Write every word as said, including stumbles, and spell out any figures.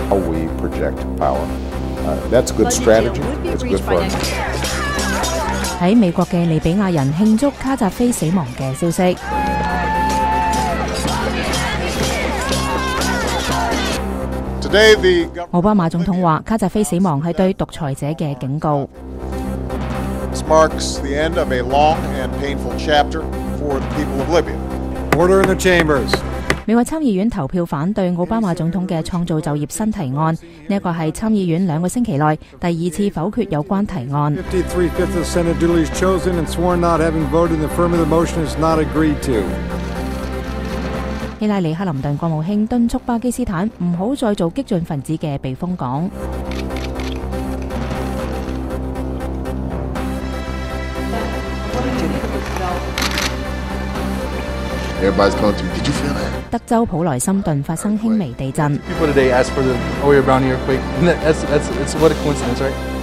how we project power. Uh, that's good strategy. It's good for us. 喺美國嘅利比亞人慶祝卡扎菲死亡嘅消息。奧巴馬總統話：卡扎菲死亡係對獨裁者嘅警告。 This marks the end of a long and painful chapter for the people of Libya. Order in the chambers. 美國參議院投票反對奧巴馬總統嘅創造就業新提案，呢一個係參議院兩個星期內第二次否決有關提案。 fifty-three fifths of the Senate duly chosen and sworn not having voted in the affirmative motion is not agreed to. 希拉里·克林頓國務卿敦促巴基斯坦唔好再做激進分子嘅避風港。 Everybody's going through. Did you feel that? 德州普萊森頓發生輕微地震。 People today asked for the Oya Brownie earthquake. That's, that's, it's what a coincidence, right?